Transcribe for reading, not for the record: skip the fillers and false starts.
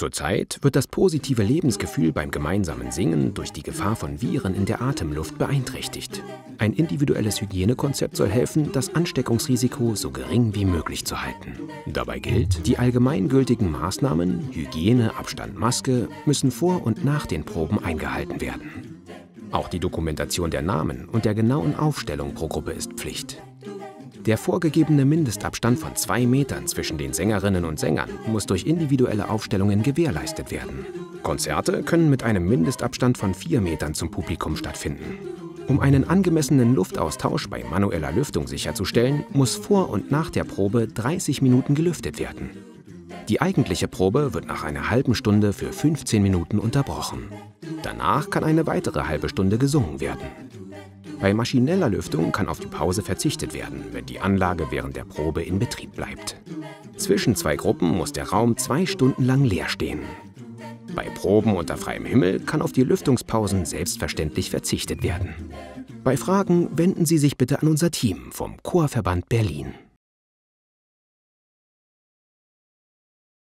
Zurzeit wird das positive Lebensgefühl beim gemeinsamen Singen durch die Gefahr von Viren in der Atemluft beeinträchtigt. Ein individuelles Hygienekonzept soll helfen, das Ansteckungsrisiko so gering wie möglich zu halten. Dabei gilt, die allgemeingültigen Maßnahmen Hygiene, Abstand, Maske müssen vor und nach den Proben eingehalten werden. Auch die Dokumentation der Namen und der genauen Aufstellung pro Gruppe ist Pflicht. Der vorgegebene Mindestabstand von 2 Metern zwischen den Sängerinnen und Sängern muss durch individuelle Aufstellungen gewährleistet werden. Konzerte können mit einem Mindestabstand von 4 Metern zum Publikum stattfinden. Um einen angemessenen Luftaustausch bei manueller Lüftung sicherzustellen, muss vor und nach der Probe 30 Minuten gelüftet werden. Die eigentliche Probe wird nach einer halben Stunde für 15 Minuten unterbrochen. Danach kann eine weitere halbe Stunde gesungen werden. Bei maschineller Lüftung kann auf die Pause verzichtet werden, wenn die Anlage während der Probe in Betrieb bleibt. Zwischen 2 Gruppen muss der Raum 2 Stunden lang leer stehen. Bei Proben unter freiem Himmel kann auf die Lüftungspausen selbstverständlich verzichtet werden. Bei Fragen wenden Sie sich bitte an unser Team vom Chorverband Berlin.